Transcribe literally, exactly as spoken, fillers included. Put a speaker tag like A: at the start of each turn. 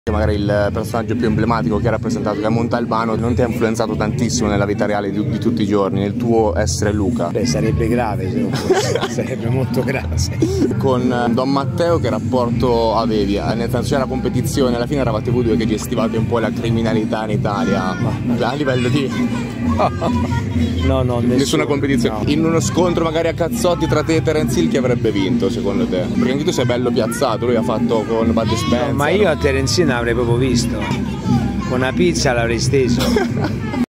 A: Magari il personaggio più emblematico che ha rappresentato, che è Montalbano, non ti ha influenzato tantissimo nella vita reale di, di tutti i giorni, nel tuo essere Luca?
B: Beh, sarebbe grave se non fosse, sarebbe molto grave.
A: Con Don Matteo che rapporto avevi? Nel senso, c'era competizione, alla fine eravate voi due che gestivate un po' la criminalità in Italia, ma a livello di...
B: No, no, nessuno,
A: nessuna competizione. No. In uno scontro magari a cazzotti tra te e Terence Hill chi avrebbe vinto secondo te? Perché anche tu sei bello piazzato, lui ha fatto con Bud Spencer.
B: No, ma io a Terence Hill l'avrei proprio visto, con una pizza l'avrei steso.